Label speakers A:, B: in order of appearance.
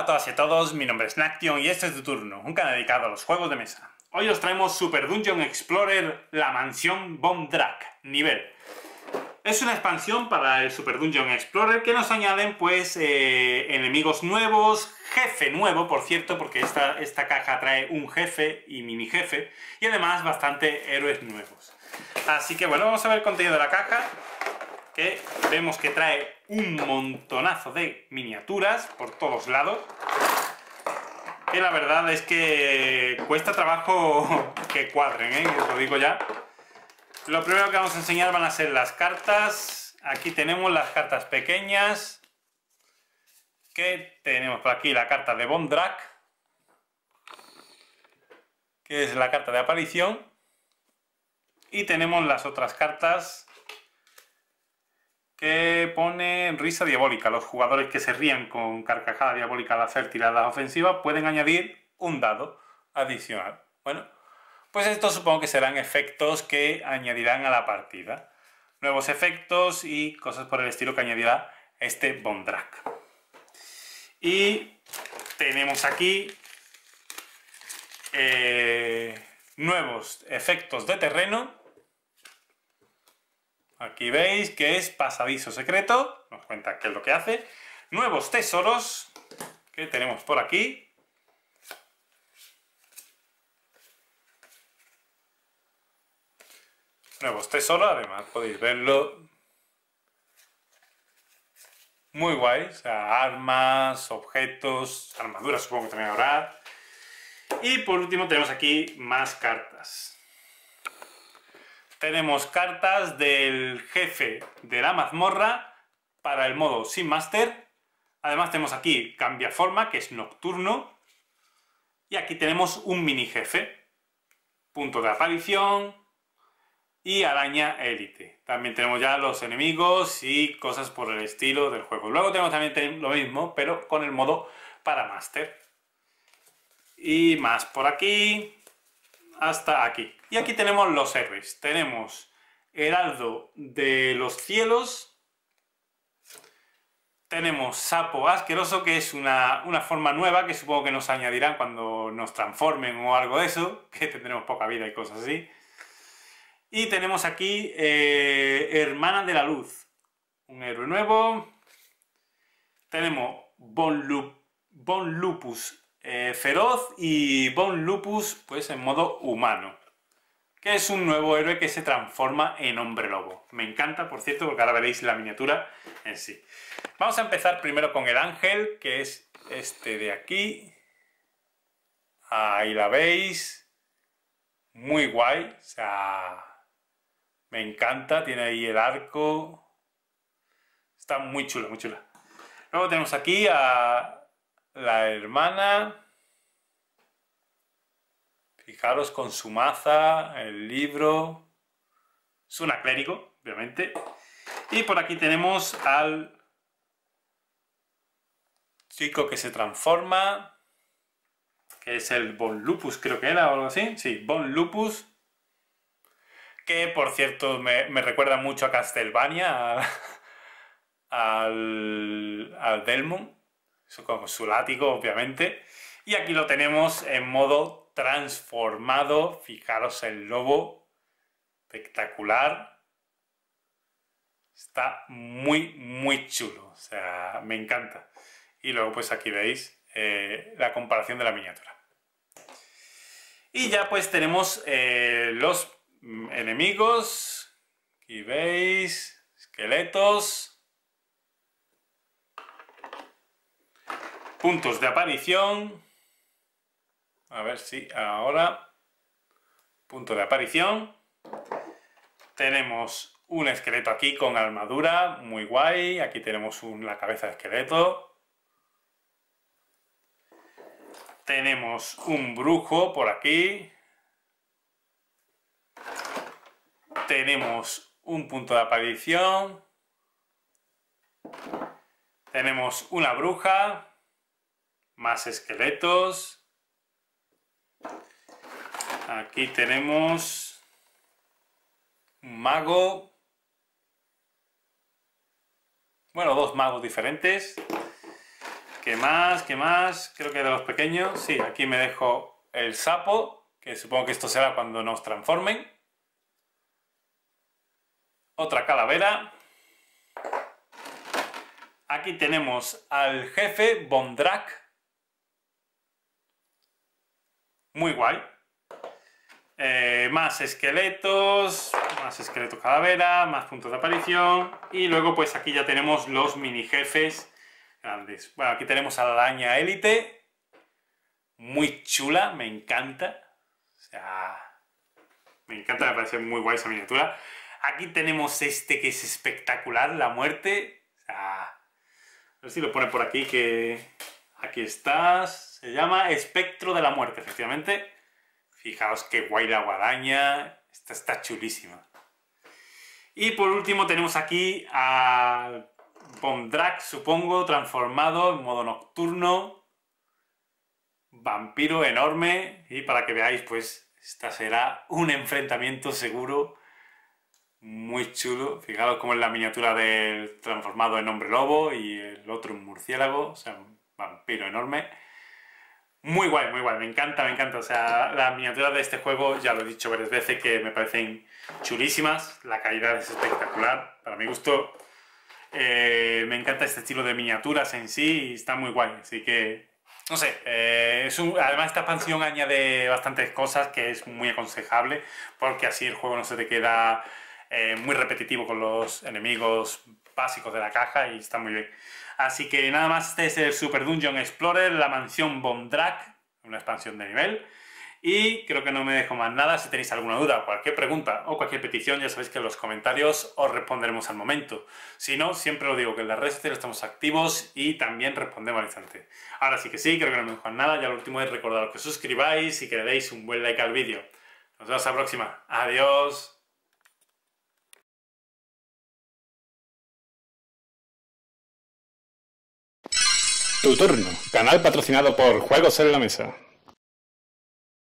A: todas y a todos, mi nombre es Naction y este es Tu Turno, un canal dedicado a los juegos de mesa. Hoy os traemos Super Dungeon Explorer, la mansión Von Drak, nivel. Es una expansión para el Super Dungeon Explorer que nos añaden pues enemigos nuevos, jefe nuevo, por cierto, porque esta caja trae un jefe y mini jefe, y además bastante héroes nuevos. Así que bueno, vamos a ver el contenido de la caja, que vemos que trae un montonazo de miniaturas por todos lados, que la verdad es que cuesta trabajo que cuadren, os lo digo ya. Lo primero que vamos a enseñar van a ser las cartas. Aquí tenemos las cartas pequeñas, que tenemos por aquí la carta de Von Drak, que es la carta de aparición, y tenemos las otras cartas que pone risa diabólica. Los jugadores que se rían con carcajada diabólica al hacer tiradas ofensivas pueden añadir un dado adicional. Bueno, pues estos supongo que serán efectos que añadirán a la partida. Nuevos efectos y cosas por el estilo que añadirá este Von Drak. Y tenemos aquí nuevos efectos de terreno. Aquí veis que es pasadizo secreto, nos cuenta qué es lo que hace. Nuevos tesoros que tenemos por aquí. Nuevos tesoros, además podéis verlo. Muy guay, o sea, armas, objetos, armaduras supongo que también habrá. Y por último tenemos aquí más cartas. Tenemos cartas del jefe de la mazmorra para el modo Sin Master. Además tenemos aquí Cambiaforma, que es nocturno. Y aquí tenemos un mini jefe. Punto de aparición y araña élite. También tenemos ya los enemigos y cosas por el estilo del juego. Luego tenemos también lo mismo, pero con el modo para Master. Y más por aquí hasta aquí. Y aquí tenemos los héroes. Tenemos Heraldo de los Cielos. Tenemos Sapo Asqueroso, que es una forma nueva que supongo que nos añadirán cuando nos transformen o algo de eso, que tendremos poca vida y cosas así. Y tenemos aquí Hermana de la Luz, un héroe nuevo. Tenemos Von Lupus Feroz y Von Lupus pues en modo humano, que es un nuevo héroe que se transforma en hombre lobo. Me encanta, por cierto, porque ahora veréis la miniatura en sí. Vamos a empezar primero con el ángel, que es este de aquí. Ahí la veis. Muy guay, o sea, me encanta, tiene ahí el arco. Está muy chula, muy chula. Luego tenemos aquí a la hermana. Fijaros con su maza, el libro. Es una clérigo, obviamente. Y por aquí tenemos al chico que se transforma, que es el Von Lupus, creo que era, o algo así. Sí, Von Lupus. Que, por cierto, me recuerda mucho a Castlevania, al Delmon. Eso con su látigo, obviamente. Y aquí lo tenemos en modo transformado. Fijaros el lobo. Espectacular. Está muy, muy chulo. O sea, me encanta. Y luego, pues aquí veis la comparación de la miniatura. Y ya pues tenemos los enemigos. Aquí veis. Esqueletos. Puntos de aparición. A ver si ahora. Punto de aparición. Tenemos un esqueleto aquí con armadura. Muy guay. Aquí tenemos la cabeza de esqueleto. Tenemos un brujo por aquí. Tenemos un punto de aparición. Tenemos una bruja. Más esqueletos. Aquí tenemos un mago. Bueno, dos magos diferentes. ¿Qué más? ¿Qué más? Creo que de los pequeños. Sí, aquí me dejo el sapo, que supongo que esto será cuando nos transformen. Otra calavera. Aquí tenemos al jefe Bondrak. Muy guay. Más esqueletos calavera, más puntos de aparición. Y luego pues aquí ya tenemos los mini jefes grandes. Bueno, aquí tenemos a la araña élite. Muy chula, me encanta. O sea, me encanta, me parece muy guay esa miniatura. Aquí tenemos este que es espectacular, la muerte. O sea, a ver si lo pone por aquí, que aquí estás. Se llama Espectro de la Muerte, efectivamente. Fijaos qué guay la guadaña. Esta está chulísima. Y por último tenemos aquí a Bondrak, supongo, transformado en modo nocturno. Vampiro enorme. Y para que veáis, pues, esta será un enfrentamiento seguro. Muy chulo. Fijaos cómo es la miniatura del transformado en hombre lobo y el otro en murciélago. O sea, un vampiro enorme. Muy guay, me encanta, me encanta. O sea, las miniaturas de este juego, ya lo he dicho varias veces, que me parecen chulísimas. La calidad es espectacular, para mi gusto. Me encanta este estilo de miniaturas en sí y está muy guay. Así que, no sé, además esta expansión añade bastantes cosas que es muy aconsejable, porque así el juego no se te queda muy repetitivo con los enemigos básicos de la caja y está muy bien. Así que nada más, este es el Super Dungeon Explorer, la mansión Bondrak, una expansión de nivel. Y creo que no me dejo más nada. Si tenéis alguna duda, cualquier pregunta o cualquier petición, ya sabéis que en los comentarios os responderemos al momento. Si no, siempre os digo que en las redes sociales estamos activos y también respondemos al instante. Ahora sí que sí, creo que no me dejo nada. Ya lo último es recordaros que os suscribáis y que le deis un buen like al vídeo. Nos vemos a la próxima. Adiós.
B: Tu turno, canal patrocinado por Juegos en la Mesa.